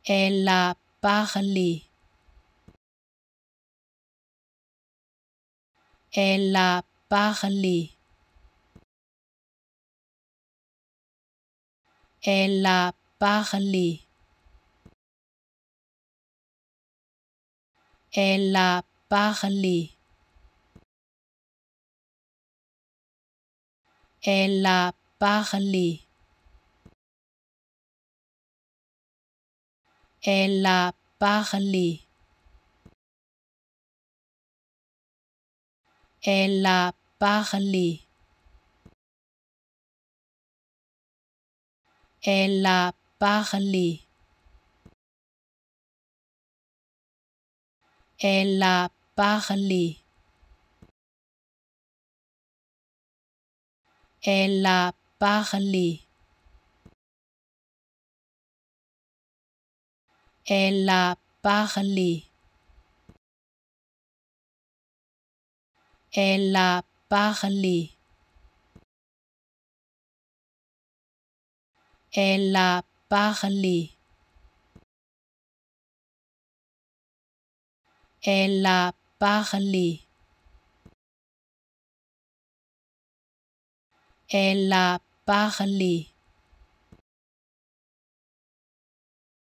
Elle a parlé. Elle a parlé. Elle a parlé. Elle a parlé. Elle a parlé. Elle a parlé. Elle a parlé. Elle a parlé. Elle a parlé. Elle a parlé. Elle a parlé. Elle a parlé. Elle a parlé. Elle a parlé. Elle a parlé.